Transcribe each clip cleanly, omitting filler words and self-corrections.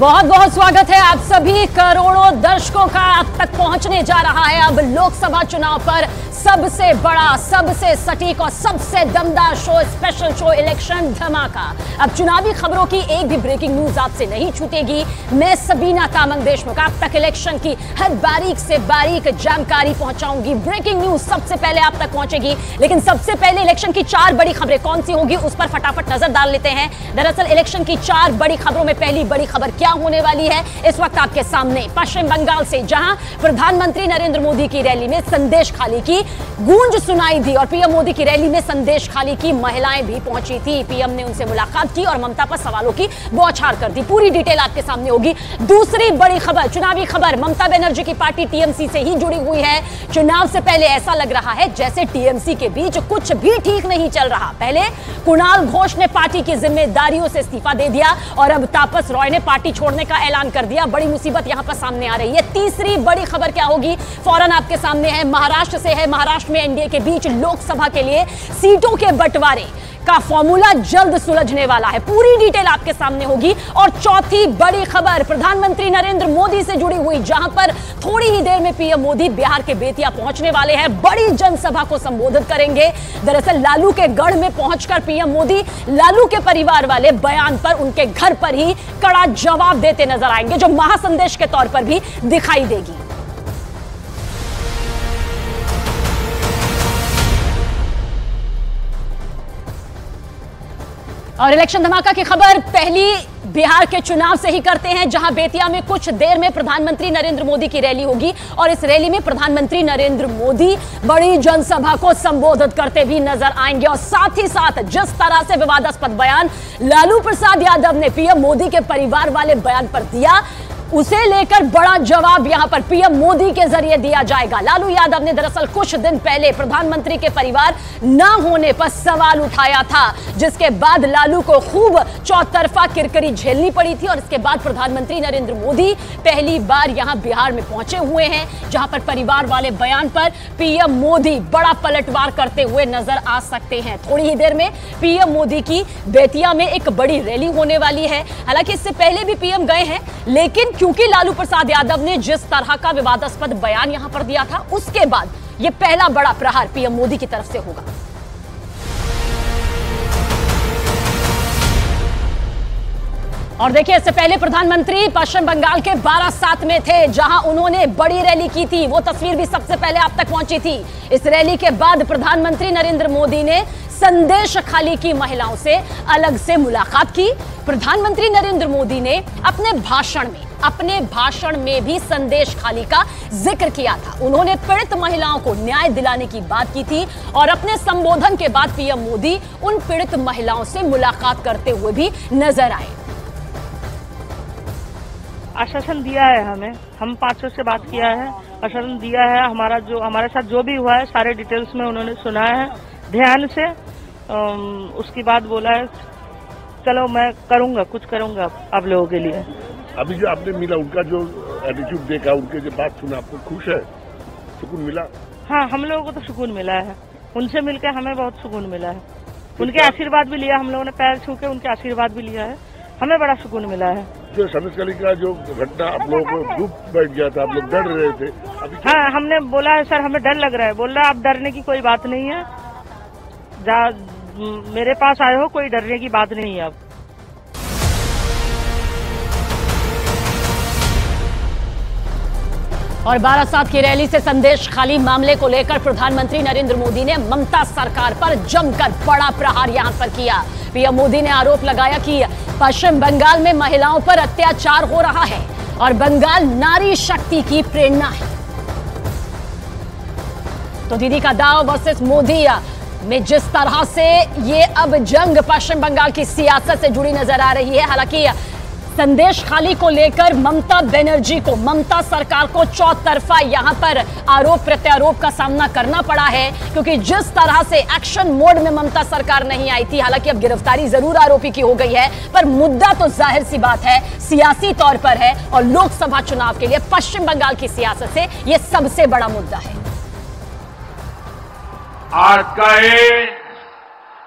बहुत बहुत स्वागत है आप सभी करोड़ों दर्शकों का अब तक पहुंचने जा रहा है अब लोकसभा चुनाव पर सबसे बड़ा, सबसे सटीक और सबसे दमदार शो, स्पेशल शो इलेक्शन धमाका। अब चुनावी खबरों की एक भी ब्रेकिंग न्यूज आपसे नहीं छूटेगी। मैं सबीना तामंग देशमुख आप तक इलेक्शन की हर बारीक से बारीक जानकारी पहुंचाऊंगी। ब्रेकिंग न्यूज सबसे पहले आप तक पहुंचेगी, लेकिन सबसे पहले इलेक्शन की 4 बड़ी खबरें कौन सी होगी उस पर फटाफट नजर डाल लेते हैं। दरअसल इलेक्शन की 4 बड़ी खबरों में पहली बड़ी खबर क्या होने वाली है इस वक्त आपके सामने। पश्चिम बंगाल से जहां प्रधानमंत्री नरेंद्र मोदी की रैली में संदेश खाली की गूंज सुनाई दी और पीएम मोदी की रैली में संदेश खाली की महिलाएं भी पहुंची थी। पीएम ने उनसे मुलाकात की और ममता पर सवालों की बौछार कर दी। पूरी डिटेल आपके सामने होगी। दूसरी बड़ी खबर, चुनावी खबर, ममता बनर्जी की पार्टी टीएमसी से ही जुड़ी हुई है। चुनाव से पहले ऐसा लग रहा है जैसे टीएमसी के बीच कुछ भी ठीक नहीं चल रहा। पहले कुणाल घोष ने पार्टी की जिम्मेदारियों से इस्तीफा दे दिया और अब तापस रॉय ने पार्टी छोड़ने का ऐलान कर दिया। बड़ी मुसीबत यहां पर सामने आ रही है। तीसरी बड़ी खबर क्या होगी फौरन आपके सामने है। महाराष्ट्र से है। महाराष्ट्र में एनडीए के बीच लोकसभा के लिए सीटों के बंटवारे का फॉर्मूला जल्द सुलझने वाला है। पूरी डिटेल आपके सामने होगी। और चौथी बड़ी खबर प्रधानमंत्री नरेंद्र मोदी से जुड़ी हुई, जहां पर थोड़ी ही देर में पीएम मोदी बिहार के बेतिया पहुंचने वाले हैं। बड़ी जनसभा को संबोधित करेंगे। दरअसल लालू के गढ़ में पहुंचकर पीएम मोदी लालू के परिवार वाले बयान पर उनके घर पर ही कड़ा जवाब देते नजर आएंगे, जो महासंदेश के तौर पर भी दिखाई देगी। और इलेक्शन धमाका की खबर पहली बिहार के चुनाव से ही करते हैं, जहां बेतिया में कुछ देर में प्रधानमंत्री नरेंद्र मोदी की रैली होगी और इस रैली में प्रधानमंत्री नरेंद्र मोदी बड़ी जनसभा को संबोधित करते भी नजर आएंगे। और साथ ही साथ जिस तरह से विवादास्पद बयान लालू प्रसाद यादव ने पीएम मोदी के परिवार वाले बयान पर दिया, उसे लेकर बड़ा जवाब यहां पर पीएम मोदी के जरिए दिया जाएगा। लालू यादव ने दरअसल कुछ दिन पहले प्रधानमंत्री के परिवार न होने पर सवाल उठाया था, जिसके बाद लालू को खूब चौतरफा किरकिरी झेलनी पड़ी थी। और इसके बाद प्रधानमंत्री नरेंद्र मोदी पहली बार यहां बिहार में पहुंचे हुए हैं, जहां पर परिवार वाले बयान पर पीएम मोदी बड़ा पलटवार करते हुए नजर आ सकते हैं। थोड़ी ही देर में पीएम मोदी की बेतिया में एक बड़ी रैली होने वाली है। हालांकि इससे पहले भी पीएम गए हैं, लेकिन क्योंकि लालू प्रसाद यादव ने जिस तरह का विवादास्पद बयान यहां पर दिया था, उसके बाद यह पहला बड़ा प्रहार पीएम मोदी की तरफ से होगा। और देखिए, इससे पहले प्रधानमंत्री पश्चिम बंगाल के बारासात में थे, जहां उन्होंने बड़ी रैली की थी। वो तस्वीर भी सबसे पहले आप तक पहुंची थी। इस रैली के बाद प्रधानमंत्री नरेंद्र मोदी ने संदेश खाली की महिलाओं से अलग से मुलाकात की। प्रधानमंत्री नरेंद्र मोदी ने अपने भाषण में भी संदेश खाली का जिक्र किया था। उन्होंने पीड़ित महिलाओं को न्याय दिलाने की बात की थी और अपने संबोधन के बाद पीएम मोदी उन पीड़ित महिलाओं से मुलाकात करते हुए भी नजर आए। आश्वासन दिया है हमें, हम 500 से बात किया है, आश्वासन दिया है। हमारे साथ जो भी हुआ है सारे डिटेल्स में उन्होंने सुना है ध्यान से। उसके बाद बोला है चलो मैं करूंगा, कुछ करूंगा आप लोगों के लिए। अभी जो आपने मिला, उनका जो एटीट्यूड देखा, उनके जो बात सुना, आपको खुश है, सुकून मिला? हाँ, हम लोगों को तो सुकून मिला है। उनसे मिलकर हमें बहुत सुकून मिला है। उनके आशीर्वाद भी लिया हम लोगों ने, पैर छू के उनके आशीर्वाद भी लिया है, हमें बड़ा सुकून मिला है। जो संदेश का जो घटना आप लोगों को डूब बैठ गया था, आप लोग डर रहे थे, अभी हाँ, हमने बोला है सर हमें डर लग रहा है। बोल रहा है आप डरने की कोई बात नहीं है, मेरे पास आए हो, कोई डरने की बात नहीं है। अब और बारासात की रैली से संदेश खाली मामले को लेकर प्रधानमंत्री नरेंद्र मोदी ने ममता सरकार पर जमकर बड़ा प्रहार यहां पर किया। पीएम मोदी ने आरोप लगाया कि पश्चिम बंगाल में महिलाओं पर अत्याचार हो रहा है और बंगाल नारी शक्ति की प्रेरणा है। तो दीदी का दाव वर्सेस मोदी में जिस तरह से ये अब जंग पश्चिम बंगाल की सियासत से जुड़ी नजर आ रही है। हालांकि संदेश खाली को लेकर ममता बनर्जी को, ममता सरकार को चौतरफा यहां पर आरोप प्रत्यारोप का सामना करना पड़ा है, क्योंकि जिस तरह से एक्शन मोड में ममता सरकार नहीं आई थी। हालांकि अब गिरफ्तारी जरूर आरोपी की हो गई है, पर मुद्दा तो जाहिर सी बात है सियासी तौर पर है और लोकसभा चुनाव के लिए पश्चिम बंगाल की सियासत से यह सबसे बड़ा मुद्दा है। आज का ये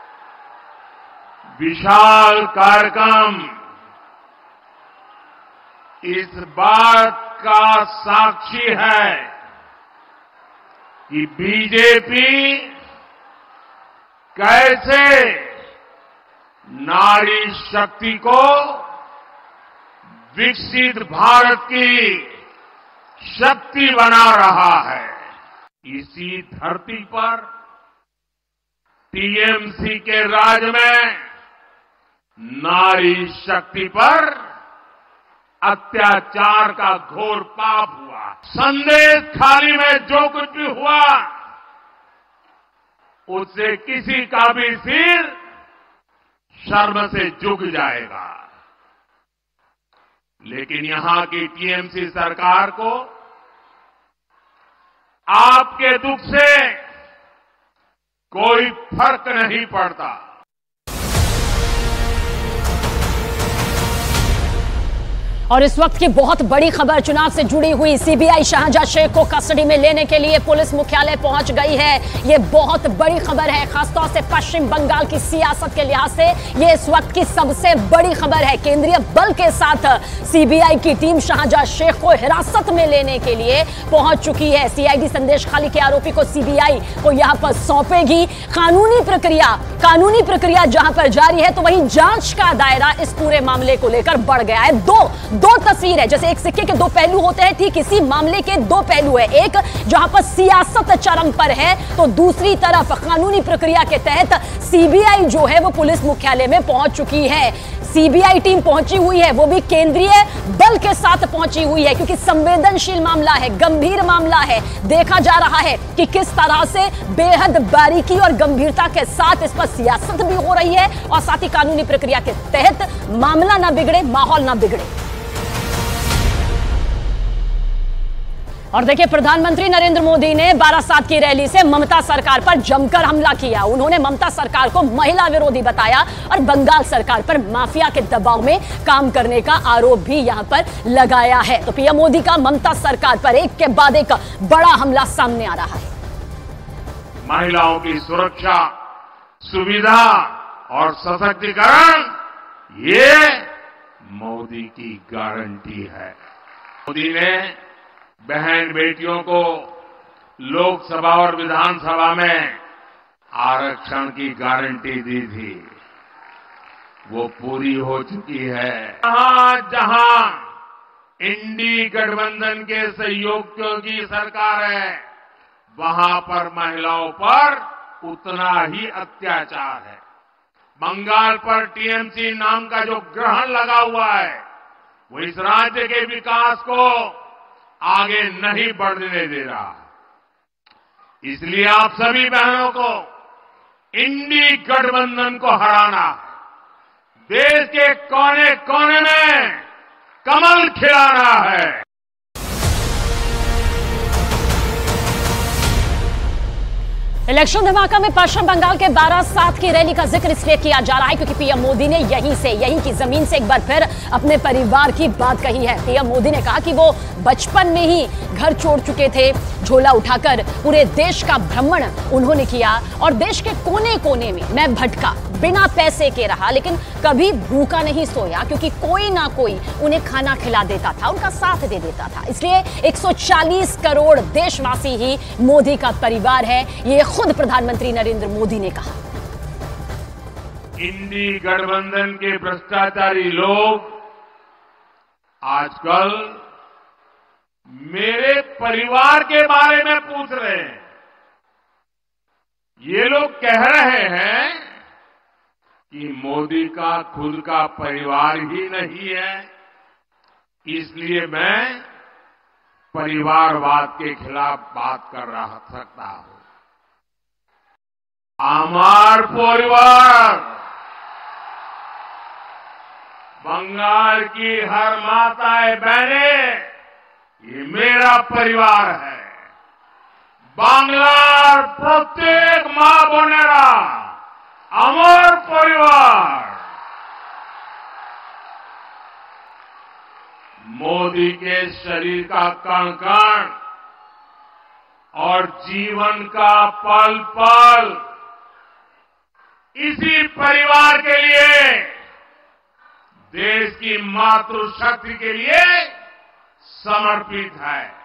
विशाल कार्यक्रम इस बात का साक्षी है कि बीजेपी कैसे नारी शक्ति को विकसित भारत की शक्ति बना रहा है। इसी धरती पर टीएमसी के राज में नारी शक्ति पर अत्याचार का घोर पाप हुआ। संदेश खाली में जो कुछ भी हुआ उससे किसी का भी सिर शर्म से झुक जाएगा। लेकिन यहां की टीएमसी सरकार को आपके दुख से कोई फर्क नहीं पड़ता। और इस वक्त की बहुत बड़ी खबर चुनाव से जुड़ी हुई। सीबीआई शाहजहां शेख को कस्टडी में लेने के लिए पुलिस मुख्यालय पहुंच गई है। ये बहुत बड़ी खबर है, खासतौर से पश्चिम बंगाल की सियासत के लिहाज से ये इस वक्त की सबसे बड़ी खबर है। केंद्रीय बल के साथ सीबीआई की टीम शाहजहां शेख को हिरासत में लेने के लिए पहुंच चुकी है। सीआईडी संदेश खाली के आरोपी को सीबीआई को यहां पर सौंपेगी। कानूनी प्रक्रिया जहां पर जारी है, तो वहीं जांच का दायरा इस पूरे मामले को लेकर बढ़ गया है। दो तस्वीर है, जैसे एक सिक्के के दो पहलू होते हैं, ठीक इसी मामले के दो पहलू है। एक जहां पर सियासत चरम पर है, तो दूसरी तरफ कानूनी प्रक्रिया के तहत सीबीआई जो है वो पुलिस मुख्यालय में पहुंच चुकी है। सीबीआई टीम पहुंची हुई है, वो भी केंद्रीय बल के साथ पहुंची हुई है, क्योंकि संवेदनशील मामला है, गंभीर मामला है। देखा जा रहा है कि किस तरह से बेहद बारीकी और गंभीरता के साथ इस पर सियासत भी हो रही है और साथ ही कानूनी प्रक्रिया के तहत मामला ना बिगड़े, माहौल ना बिगड़े। और देखिए, प्रधानमंत्री नरेंद्र मोदी ने बारासात की रैली से ममता सरकार पर जमकर हमला किया। उन्होंने ममता सरकार को महिला विरोधी बताया और बंगाल सरकार पर माफिया के दबाव में काम करने का आरोप भी यहां पर लगाया है। तो पीएम मोदी का ममता सरकार पर एक के बाद एक बड़ा हमला सामने आ रहा है। महिलाओं की सुरक्षा, सुविधा और सशक्तिकरण, ये मोदी की गारंटी है। मोदी ने बहन बेटियों को लोकसभा और विधानसभा में आरक्षण की गारंटी दी थी, वो पूरी हो चुकी है। जहां इंडी गठबंधन के सहयोगियों की सरकार है, वहां पर महिलाओं पर उतना ही अत्याचार है। बंगाल पर टीएमसी नाम का जो ग्रहण लगा हुआ है, वो इस राज्य के विकास को आगे नहीं बढ़ने दे रहा। इसलिए आप सभी बहनों को इंडी गठबंधन को हराना, देश के कोने कोने में कमल खिलाना है। इलेक्शन धमाका में पश्चिम बंगाल के बारासात की रैली का जिक्र इसलिए किया जा रहा है क्योंकि पीएम मोदी ने यहीं की जमीन से एक बार फिर अपने परिवार की बात कही है। पीएम मोदी ने कहा कि वो बचपन में ही घर छोड़ चुके थे। झोला उठाकर पूरे देश का भ्रमण उन्होंने किया और देश के कोने कोने में मैं भटका, बिना पैसे के रहा, लेकिन कभी भूखा नहीं सोया, क्योंकि कोई ना कोई उन्हें खाना खिला देता था, उनका साथ दे देता था। इसलिए 140 करोड़ देशवासी ही मोदी का परिवार है, ये खुद प्रधानमंत्री नरेंद्र मोदी ने कहा। इंडी गठबंधन के भ्रष्टाचारी लोग आजकल मेरे परिवार के बारे में पूछ रहे हैं। ये लोग कह रहे हैं कि मोदी का खुद का परिवार ही नहीं है, इसलिए मैं परिवारवाद के खिलाफ बात कर सकता हूं। আমার परिवार, बंगाल की हर माताएं बहनें, ये मेरा परिवार है। बांग्लार प्रत्येक मां बोनेरा আমার परिवार। मोदी के शरीर का कण कण और जीवन का पल पल इसी परिवार के लिए, देश की मातृशक्ति के लिए समर्पित है।